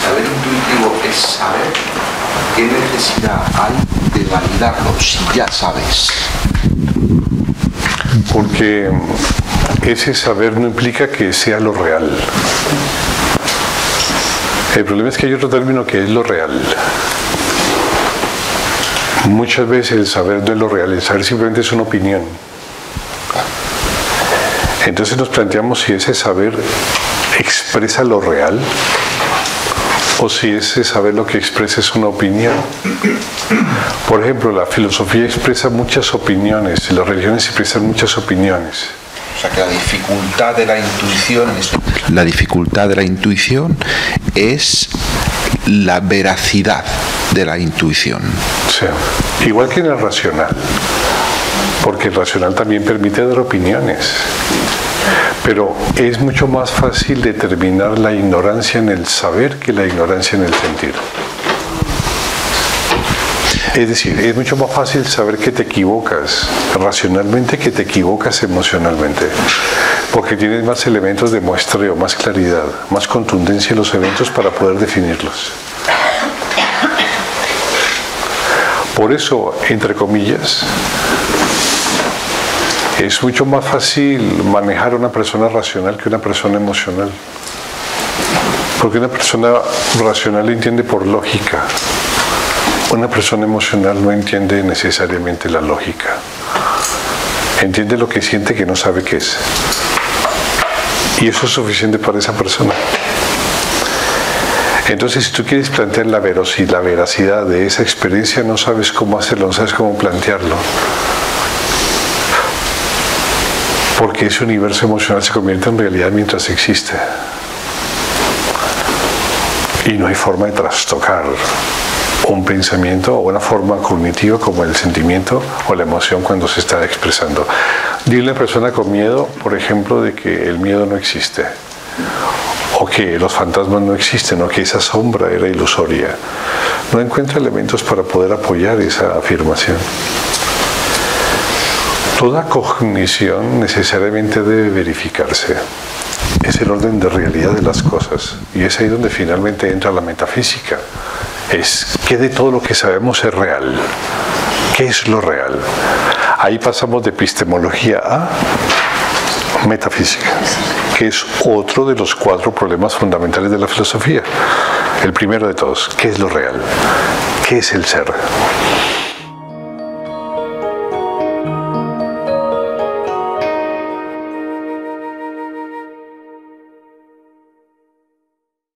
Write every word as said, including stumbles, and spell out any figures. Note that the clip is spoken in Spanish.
saber intuitivo es saber qué necesidad hay de validarlo si ya sabes. Porque ese saber no implica que sea lo real. El problema es que hay otro término que es lo real. Muchas veces el saber no es lo real, el saber simplemente es una opinión. Entonces nos planteamos si ese saber expresa lo real o si ese saber lo que expresa es una opinión. Por ejemplo, la filosofía expresa muchas opiniones, las religiones expresan muchas opiniones. O sea que la dificultad de la intuición, la dificultad de la intuición es la veracidad de la intuición. Sí. Igual que en el racional, porque el racional también permite dar opiniones. Pero es mucho más fácil determinar la ignorancia en el saber que la ignorancia en el sentir. Es decir, es mucho más fácil saber que te equivocas racionalmente que te equivocas emocionalmente, porque tienes más elementos de muestreo, más claridad, más contundencia en los eventos para poder definirlos. Por eso, entre comillas, es mucho más fácil manejar a una persona racional que una persona emocional. Porque una persona racional entiende por lógica. Una persona emocional no entiende necesariamente la lógica. Entiende lo que siente que no sabe qué es. Y eso es suficiente para esa persona. Entonces, si tú quieres plantear la veracidad, la veracidad de esa experiencia, no sabes cómo hacerlo, no sabes cómo plantearlo. Porque ese universo emocional se convierte en realidad mientras existe. Y no hay forma de trastocar un pensamiento o una forma cognitiva como el sentimiento o la emoción cuando se está expresando. Dile a una persona con miedo, por ejemplo, de que el miedo no existe, o que los fantasmas no existen, o que esa sombra era ilusoria. No encuentra elementos para poder apoyar esa afirmación. Toda cognición necesariamente debe verificarse. Es el orden de realidad de las cosas. Y es ahí donde finalmente entra la metafísica. Es qué de todo lo que sabemos es real. ¿Qué es lo real? Ahí pasamos de epistemología a metafísica, que es otro de los cuatro problemas fundamentales de la filosofía. El primero de todos, ¿qué es lo real? ¿Qué es el ser?